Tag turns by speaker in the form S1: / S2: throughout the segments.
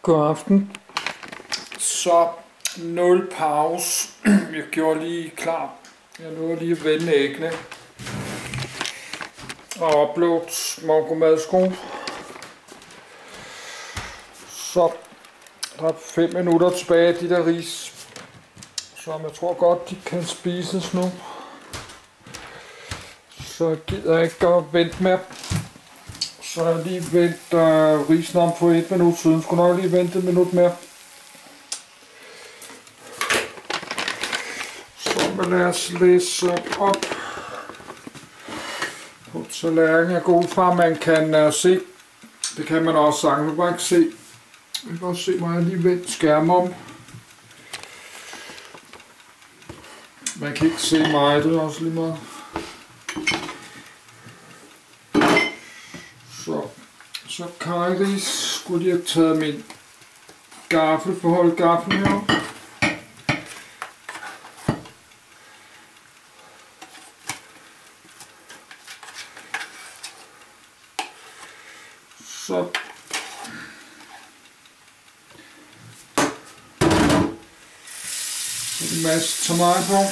S1: God aften. Så 0 pause. Jeg gjorde lige klar. Jeg nåede lige at vende æggene. Og uploade morgenmadsko. Så der er 5 minutter tilbage af de der ris, som jeg tror godt de kan spises nu. Så jeg gider ikke at vente med. Så jeg lige ventet risen om for 1 minut siden. Skulle nok lige vente 1 minut mere. Så lad os læse op på tallerkenen. Jeg går ud fra, at man kan se. Det kan man også sagtens. Man kan bare ikke se. Jeg kan også se, hvor jeg lige vendt skærmen om. Man kan ikke se mig, det er også lige meget. Så kajris skulle jeg have taget min gaffel for at holde gaffelen her. Så en masse tomater på.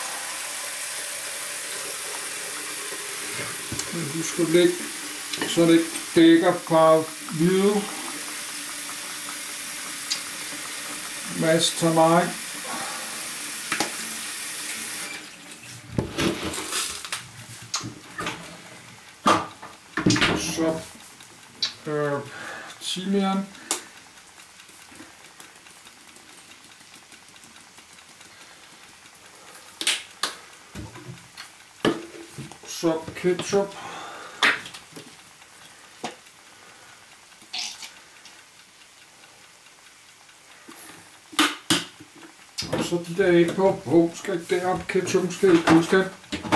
S1: Husk at lægge, så det ikke dækker fra hvide. En masse tomater. Så timian. Så ketchup. Og så de der æg på. Skal ikke derop. Ketchup skal ikke huske.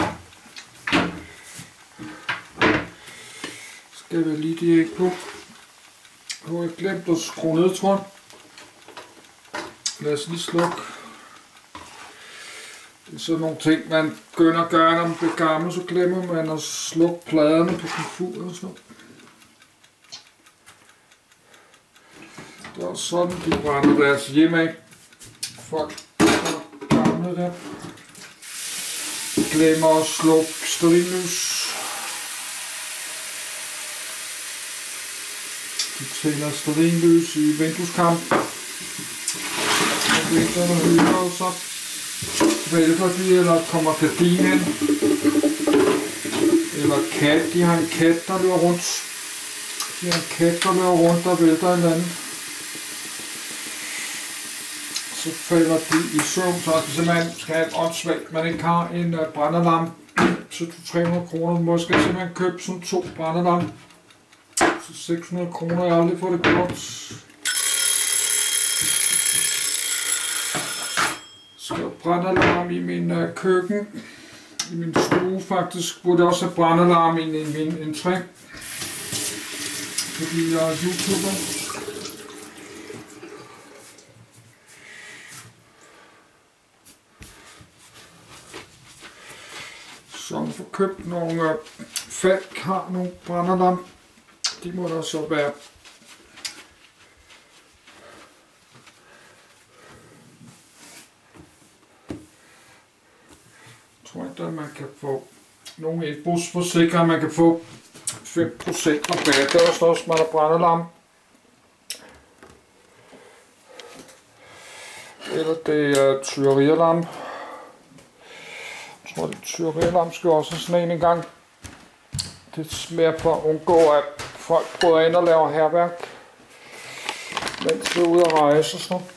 S1: Skal vi lige de æg på. Nu har jeg glemt at skrue ned, tror jeg. Lad os lige slukke. Det er sådan nogle ting, man begynder at gøre, når man bliver gammel, så glemmer man at slukke pladerne på komfuret og sådan noget. Det er også sådan, de brænder deres hjem af. Folk er gamle der. De glemmer at slukke stearinlys. De tænder stearinlys i vindueskamp. Og vinterne hører og så vælter de, eller kommer gardinen, eller kat. De har en kat, der løber rundt. Der vælter en eller anden. Så falder de i søvn, så hvis man skal have et åndssvagt, man ikke har en brændalarm til 200-300 kroner. Man skal simpelthen købe sådan 2 brændalarm til 600 kroner. Jeg har aldrig fået det gjort. Så brændalarm i min køkken, i min stue faktisk, burde også have brændalarm i min entré, fordi jeg er YouTuber. Så får købt nogle Falk har nogle brændalarm. De må der så være. Jeg tror ikke, at man kan få nogle indbrudsforsikringer, man kan få 5% rabat. Det er også, man har brændalarm. Eller det er tyverialarm. Jeg tror, det er tyverialarm skal også have sådan en gang. Det smager for at undgå, at folk prøver ind og laver hærværk, mens de er ude at rejse og sådan noget.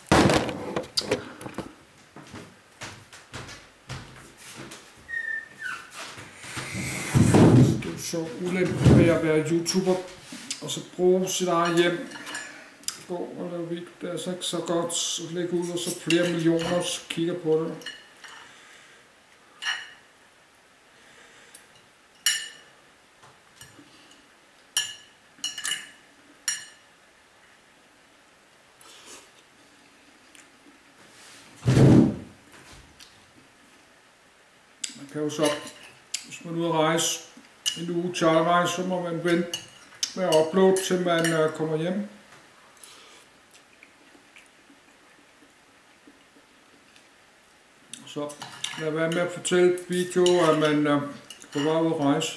S1: Det er så ulempe ved at være YouTuber og så bruge sit eget hjem på at lave video. Det er altså ikke så godt at lægge ud, og så flere millioner kigger på det. Man kan jo så, hvis man er ude at rejse en uge charterrejse, så må man vente med at uploade til man kommer hjem. Så lad være med at fortælle videoer, at man på vej ud at rejse.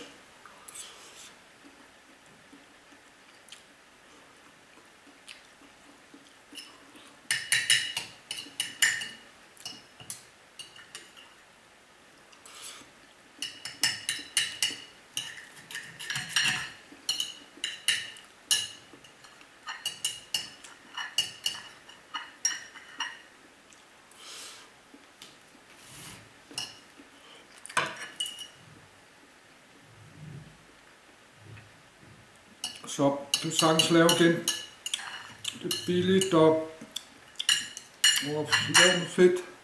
S1: Så du kan sagtens lave den. Det er billigt og lavet med fedt.